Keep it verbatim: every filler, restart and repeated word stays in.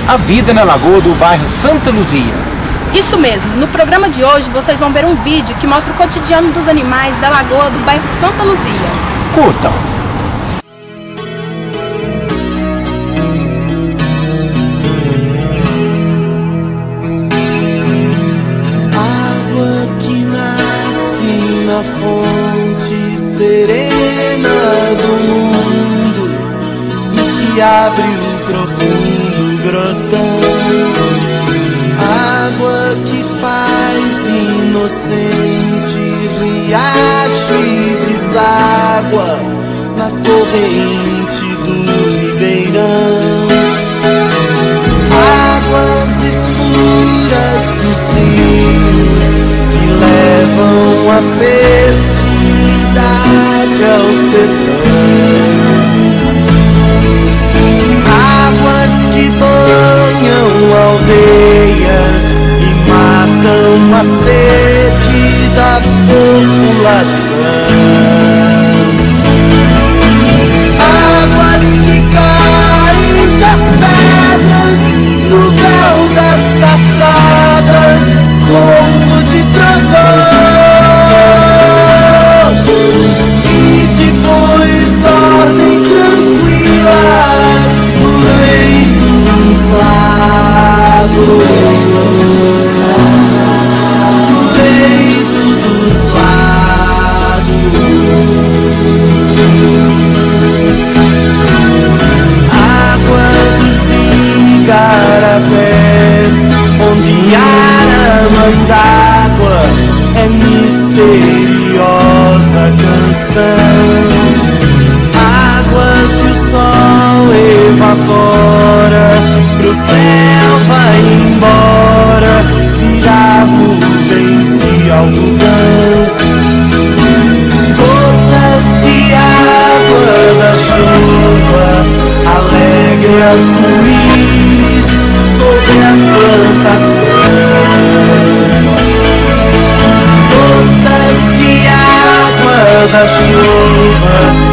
a vida na lagoa do bairro Santa Luzia. Isso mesmo, no programa de hoje vocês vão ver um vídeo que mostra o cotidiano dos animais da lagoa do bairro Santa Luzia. Curtam! Água que nasce na fonte serena do mundo e que abre o profundo grotão. Água que faz inocente riacho e deságua na corrente do ribeirão. Águas escuras dos rios que levam a fertilidade ao sertão. Águas que banham aldeias e matam a sede da população. Águas que caem das pedras no véu das cascadas, ronco de trovão, e depois dormem tranquilas no leito dos lagos, no leito dos lagos. Água dos igarapés, onde a mãe d'água é misteriosa canção. Água que o sol evapora, pro céu vai embora, virar nuvens de algodão. Gotas de água da chuva, alegre arco-íris sobre a plantação. Gotas de água da chuva,